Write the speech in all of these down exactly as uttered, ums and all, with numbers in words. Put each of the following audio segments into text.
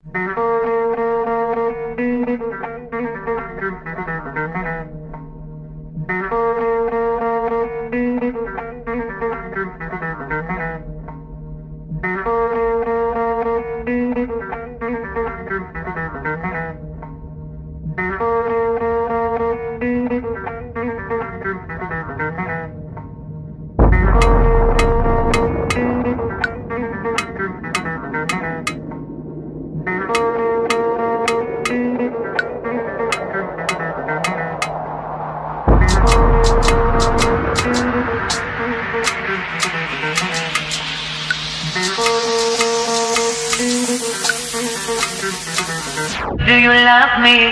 Do you love me?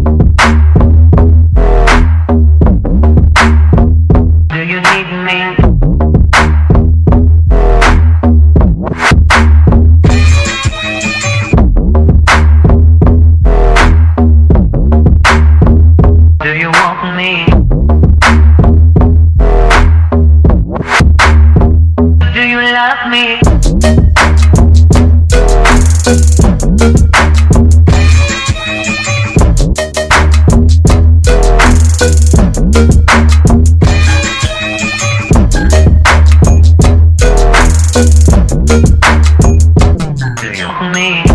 Do you need me? Do you want me? Do you love me? Me.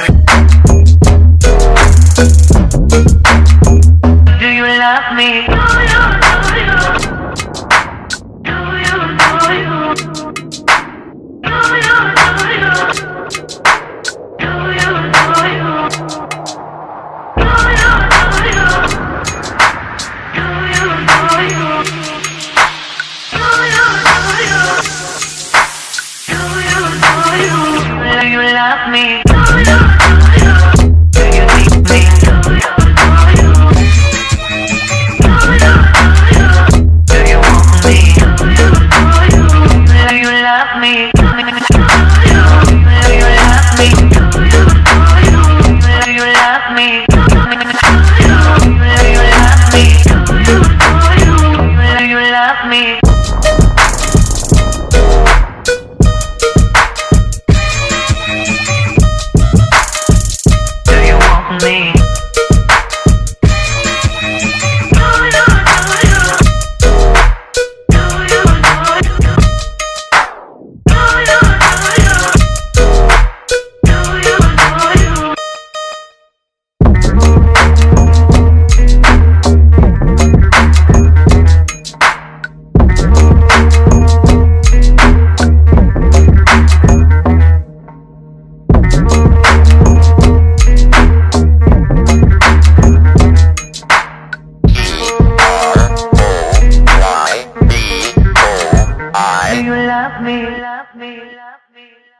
Do you love me? Do you, do you? Do you, do you? Do you, do you? Do you, do you? Do you, do you? Do you, do you? Do you, do you? Do you, do you? Do you love me? Do you, do you? Do you need me? Do you, do you? Do you, do you? Do you want me? Do you, do you? Do you love me? Do you, do you? Do you love me? Do you, do you? Do you love me? Do you, do you? Do you love me? Do you, do you? Do you love me? Me. Do you love me, love me, love me?